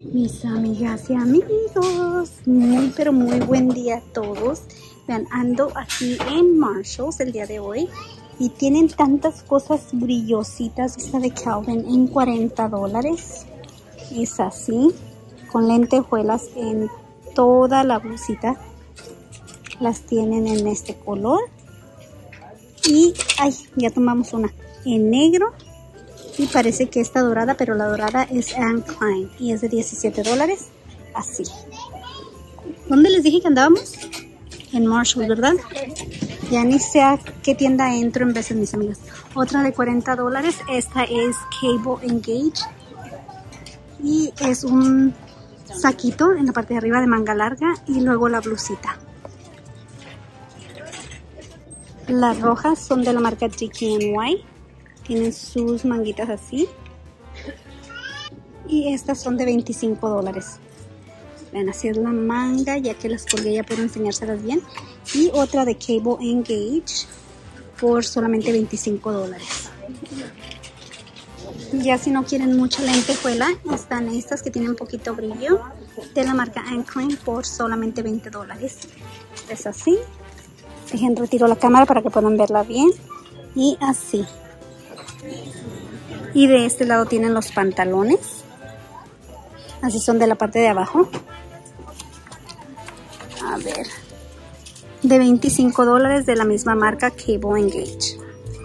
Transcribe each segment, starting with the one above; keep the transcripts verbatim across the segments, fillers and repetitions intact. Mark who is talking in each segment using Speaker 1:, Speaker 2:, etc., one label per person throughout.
Speaker 1: Mis amigas y amigos, muy pero muy buen día a todos. Vean, ando aquí en Marshalls el día de hoy y tienen tantas cosas brillositas. Esta de Calvin en cuarenta dólares. Es así, con lentejuelas en toda la blusita. Las tienen en este color. Y, ay, ya tomamos una en negro. Y parece que está dorada, pero la dorada es Anne Klein y es de diecisiete dólares. Así. ¿Dónde les dije que andábamos? En Marshalls, ¿verdad? Ya ni sé a qué tienda entro en veces, mis amigas. Otra de cuarenta dólares. Esta es Cable Engage. Y es un saquito en la parte de arriba de manga larga y luego la blusita. Las rojas son de la marca D K N Y. Tienen sus manguitas así. Y estas son de veinticinco dólares. Vean, así es la manga, ya que las colgué, ya puedo enseñárselas bien. Y otra de Cable Engage por solamente veinticinco dólares. Ya si no quieren mucha lentejuela, están estas que tienen poquito brillo, de la marca Anne Klein por solamente veinte dólares. Es así. Dejen, retiro la cámara para que puedan verla bien. Y así. Y de este lado tienen los pantalones. Así son de la parte de abajo. A ver. De veinticinco dólares de la misma marca Cable Engage.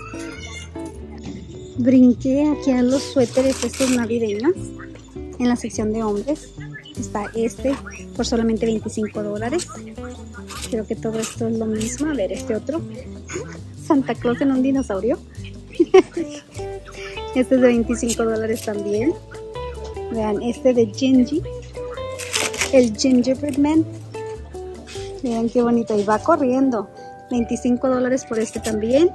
Speaker 1: Brinqué aquí a los suéteres estos navideños. En la sección de hombres. Está este por solamente veinticinco dólares. Creo que todo esto es lo mismo. A ver, este otro. Santa Claus en un dinosaurio. Este es de veinticinco dólares también. Vean, este de Gingy. El Gingerbread Man. Vean qué bonito. Y va corriendo. veinticinco dólares por este también.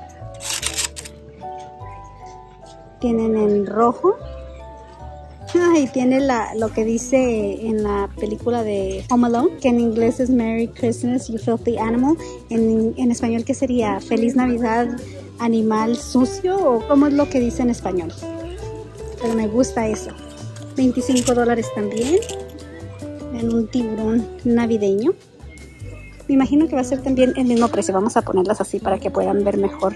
Speaker 1: Tienen en rojo. Ah, y tiene la, lo que dice en la película de Home Alone, que en inglés es Merry Christmas, You Filthy Animal. En, en español, ¿qué sería? Feliz Navidad, animal sucio, o cómo es lo que dice en español. Pero me gusta eso. veinticinco dólares también. En un tiburón navideño. Me imagino que va a ser también el mismo precio. Vamos a ponerlas así para que puedan ver mejor.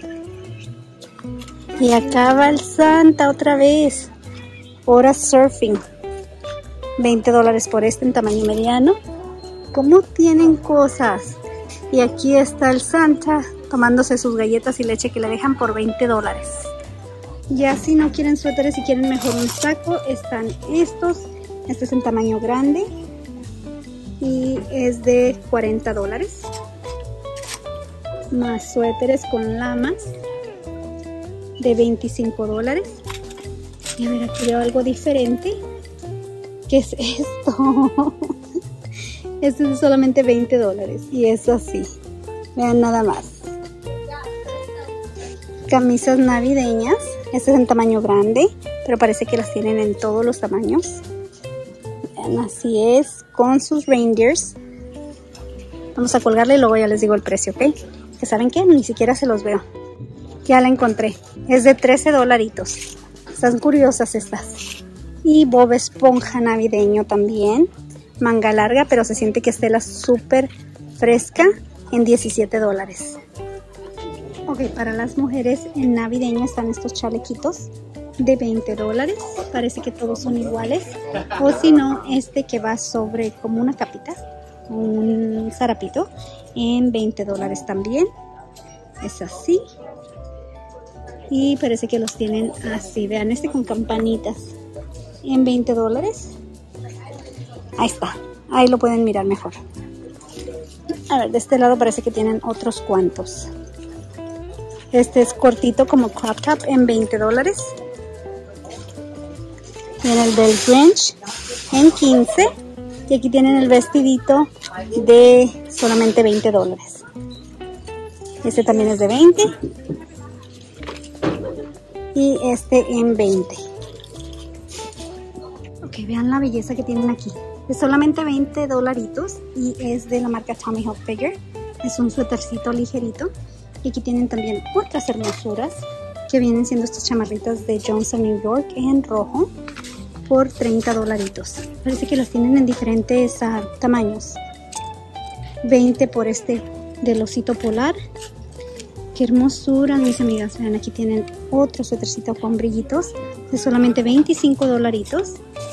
Speaker 1: Y acá va el Santa otra vez. Hora Surfing. veinte dólares por este en tamaño mediano. ¿Cómo tienen cosas? Y aquí está el Santa tomándose sus galletas y leche que le dejan por veinte dólares. Ya si no quieren suéteres y quieren mejor un saco, están estos. Este es en tamaño grande y es de cuarenta dólares. Más suéteres con lamas de veinticinco dólares. Y a ver, aquí veo algo diferente. ¿Qué es esto? Este es de solamente veinte dólares y es así. Vean nada más. Camisas navideñas. Este es en tamaño grande, pero parece que las tienen en todos los tamaños. Vean, así es, con sus reindeers. Vamos a colgarle y luego ya les digo el precio, ¿ok? Que saben que ni siquiera se los veo. Ya la encontré. Es de trece dolaritos. Están curiosas estas. Y Bob Esponja navideño también. Manga larga, pero se siente que es tela súper fresca en diecisiete dólares. Ok, para las mujeres en navideño están estos chalequitos de veinte dólares. Parece que todos son iguales. O si no, este que va sobre como una capita, un zarapito, en veinte dólares también. Es así. Y parece que los tienen así. Vean, este con campanitas en veinte dólares. Ahí está. Ahí lo pueden mirar mejor. A ver, de este lado parece que tienen otros cuantos. Este es cortito como crop top en veinte dólares. Tienen el del Grinch en quince. Y aquí tienen el vestidito de solamente veinte dólares. Este también es de veinte. Y este en veinte. Ok, vean la belleza que tienen aquí. Es solamente veinte dolaritos y es de la marca Tommy Hilfiger. Es un suétercito ligerito. Y aquí tienen también otras hermosuras que vienen siendo estas chamarritas de Jones New York en rojo. por treinta dolaritos. Parece que las tienen en diferentes uh, tamaños. veinte por este del osito polar. Qué hermosura, mis amigas. Vean, aquí tienen otro suétercito con brillitos de solamente veinticinco dolaritos.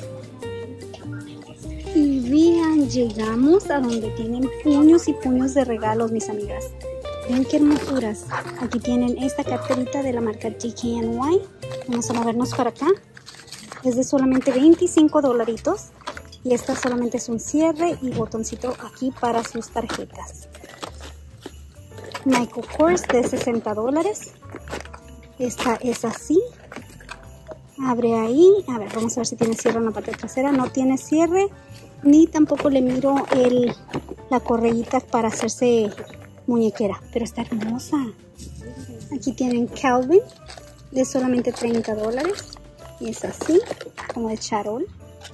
Speaker 1: Y vean, llegamos a donde tienen puños y puños de regalos, mis amigas. Vean qué hermosuras. Aquí tienen esta carterita de la marca G K N Y. Vamos a movernos para acá. Es de solamente veinticinco dolaritos. Y esta solamente es un cierre y botoncito aquí para sus tarjetas. Michael Kors de sesenta dólares. Esta es así. Abre ahí. A ver, vamos a ver si tiene cierre en la parte trasera. No tiene cierre. Ni tampoco le miro el, la correíta para hacerse muñequera. Pero está hermosa. Aquí tienen Calvin de solamente treinta dólares. Y es así, como de charol.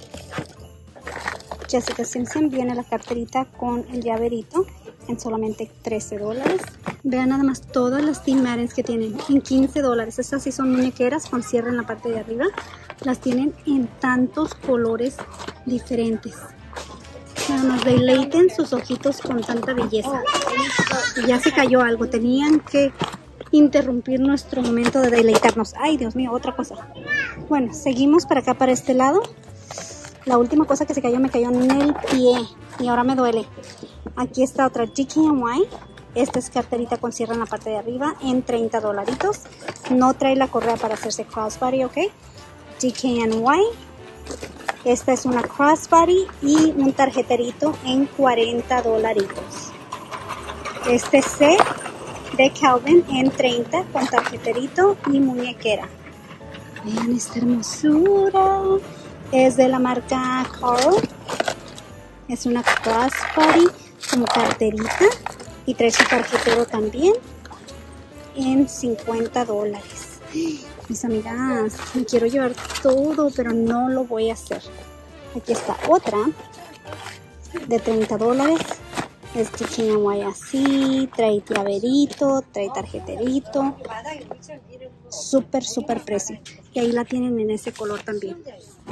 Speaker 1: Jessica Simpson viene la carterita con el llaverito en solamente trece dólares. Vean nada más todas las Team Martens que tienen en quince dólares. Estas sí son muñequeras con cierre en la parte de arriba. Las tienen en tantos colores diferentes. Nada más deleiten sus ojitos con tanta belleza. Y ya se cayó algo. Tenían que interrumpir nuestro momento de deleitarnos. Ay, Dios mío, otra cosa. Bueno, seguimos para acá, para este lado. La última cosa que se cayó me cayó en el pie y ahora me duele. Aquí está otra G K N Y. Esta es carterita con cierre en la parte de arriba en treinta dolaritos. No trae la correa para hacerse crossbody, ¿ok? G K N Y. Esta es una crossbody y un tarjeterito en cuarenta dolaritos. Este set de Calvin en treinta con tarjeterito y muñequera. Vean esta hermosura. Es de la marca Carl. Es una crossbody como carterita. Y trae su tarjetero también. En cincuenta dólares. Mis amigas, me quiero llevar todo, pero no lo voy a hacer. Aquí está otra. De treinta dólares. Es G K N Y así. Trae llaverito. Trae tarjeterito. Súper, súper precio. Y ahí la tienen en ese color también.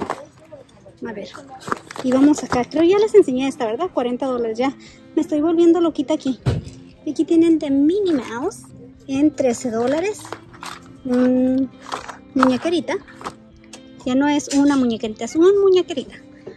Speaker 1: A ver, y vamos acá, creo ya les enseñé esta, ¿verdad? cuarenta dólares ya, me estoy volviendo loquita aquí. Y aquí tienen de Minnie Mouse en trece dólares. mm, Muñequerita. Ya no es una muñequerita, es una muñequerita.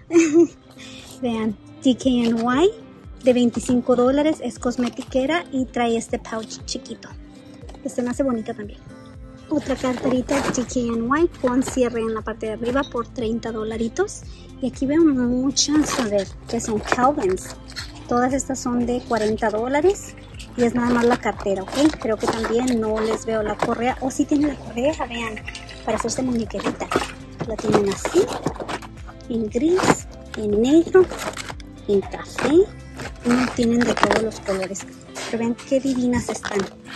Speaker 1: Vean, G K N Y de veinticinco dólares, es cosmetiquera y trae este pouch chiquito. Este me hace bonita también. Otra carterita G K N Y con cierre en la parte de arriba por treinta dolaritos. Y aquí veo muchas, a ver, que son Calvins. Todas estas son de cuarenta dólares. Y es nada más la cartera, ¿ok? Creo que también no les veo la correa. O sí tienen la correa, vean, para hacerse muñequerita. La tienen así, en gris, en negro, en café. Y tienen de todos los colores. Pero vean qué divinas están.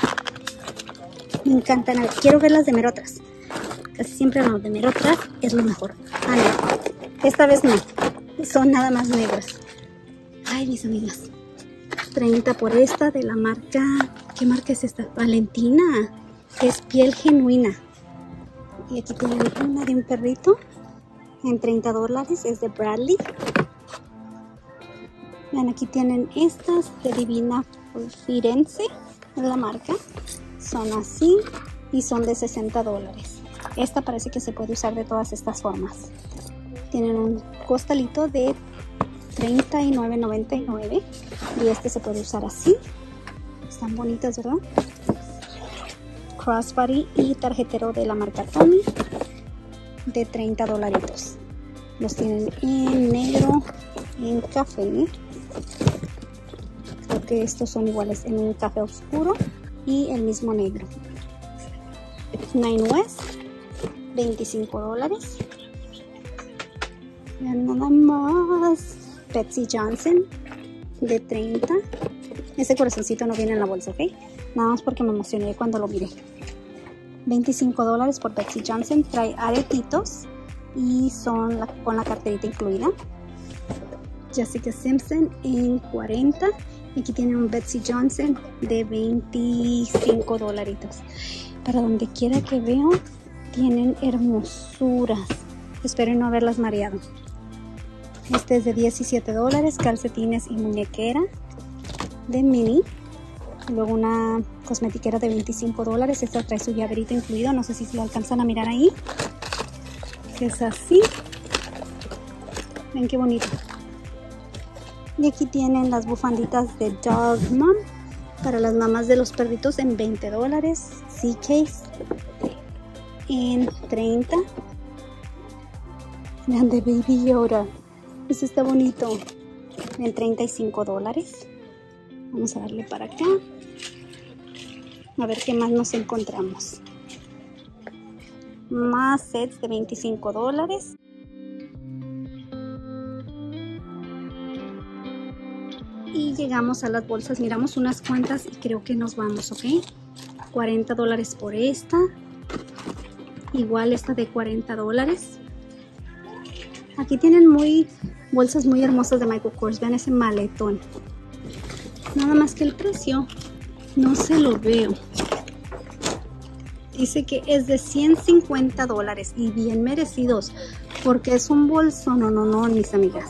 Speaker 1: Me encantan. A ver, quiero ver las de Merotras. Casi siempre las de Merotras es lo mejor. Ah, no. Esta vez no. Son nada más negras. Ay, mis amigas. treinta por esta de la marca... ¿Qué marca es esta? Valentina. Es piel genuina. Y aquí tienen una de un perrito. En treinta dólares. Es de Bradley. Vean, aquí tienen estas de Divina Firenze. Es la marca. Son así y son de sesenta dólares. Esta parece que se puede usar de todas estas formas. Tienen un costalito de treinta y nueve noventa y nueve y este se puede usar así. Están bonitas, ¿verdad? Crossbody y tarjetero de la marca Tommy de treinta dolaritos. Los tienen en negro, en café. Creo que estos son iguales en un café oscuro y el mismo negro. Nine West, veinticinco dólares. Vean nada más. Betsy Johnson de treinta. Ese corazoncito no viene en la bolsa, ¿ok? Nada más porque me emocioné cuando lo miré. veinticinco dólares por Betsy Johnson. Trae aretitos y son la, con la carterita incluida. Jessica Simpson en cuarenta. Y aquí tiene un Betsy Johnson de veinticinco dolaritos. Para donde quiera que veo, tienen hermosuras. Espero no haberlas mareado. Este es de diecisiete dólares, calcetines y muñequera de mini. Luego una cosmetiquera de veinticinco dólares. Esta trae su llaverito incluido. No sé si se lo alcanzan a mirar ahí. Es así. Ven qué bonito. Y aquí tienen las bufanditas de Dog Mom para las mamás de los perritos en veinte dólares. C-Case en treinta. Vean de Baby Yoda. Este está bonito. En treinta y cinco dólares. Vamos a darle para acá. A ver qué más nos encontramos. Más sets de veinticinco dólares. Y llegamos a las bolsas. Miramos unas cuantas y creo que nos vamos, ¿ok? cuarenta dólares por esta. Igual esta de cuarenta dólares. Aquí tienen muy bolsas muy hermosas de Michael Kors. Vean ese maletón. Nada más que el precio no se lo veo. Dice que es de ciento cincuenta dólares y bien merecidos porque es un bolso. No, no, no, mis amigas.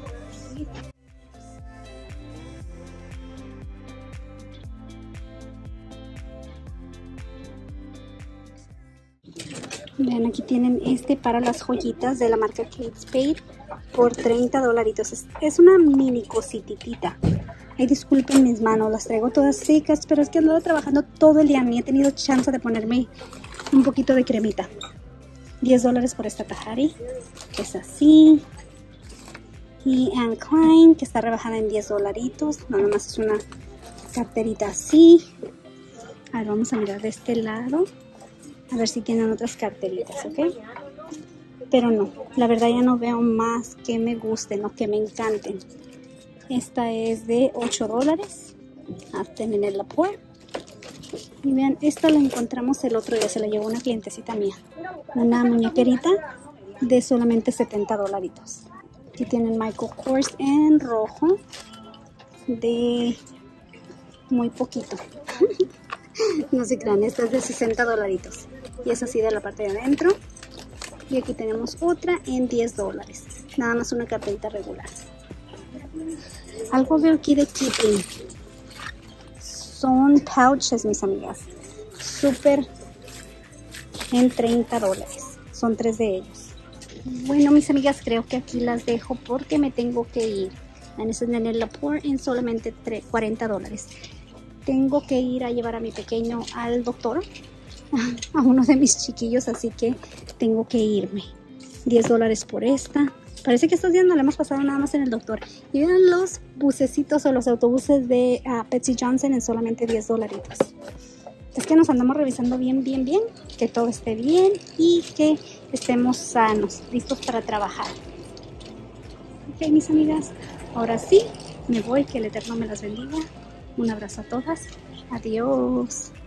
Speaker 1: Vean, aquí tienen este para las joyitas de la marca Kate Spade por treinta dolaritos. Es, es una mini cositita. Ay, disculpen mis manos, las traigo todas secas, pero es que ando trabajando todo el día. Ni he tenido chance de ponerme un poquito de cremita. diez dólares por esta Tahari, que es así. Y Anne Klein, que está rebajada en diez dolaritos. Nada más es una carterita así. A ver, vamos a mirar de este lado. A ver si tienen otras carteritas, ¿ok? Pero no, la verdad ya no veo más que me gusten o que me encanten. Esta es de ocho dólares. Hasta en la por. Y vean, esta la encontramos el otro día, se la llevó una clientecita mía. Una muñequerita de solamente setenta dolaritos. Aquí tienen Michael Kors en rojo de muy poquito. No se crean, esta es de sesenta dolaritos. Y es así de la parte de adentro. Y aquí tenemos otra en diez dólares. Nada más una carterita regular. Algo veo aquí de Kipling. Son pouches, mis amigas. Súper en treinta dólares. Son tres de ellos. Bueno, mis amigas, creo que aquí las dejo porque me tengo que ir. En ese Nene Lapour en solamente cuarenta dólares. Tengo que ir a llevar a mi pequeño al doctor, a uno de mis chiquillos, así que tengo que irme. diez dólares por esta. Parece que estos días no le hemos pasado nada más en el doctor. Y vean los bucecitos o los autobuses de uh, Betsy Johnson en solamente diez dolaritos. Es que nos andamos revisando bien, bien, bien. Que todo esté bien y que estemos sanos, listos para trabajar. Ok, mis amigas. Ahora sí, me voy. Que el Eterno me las bendiga. Un abrazo a todas. Adiós.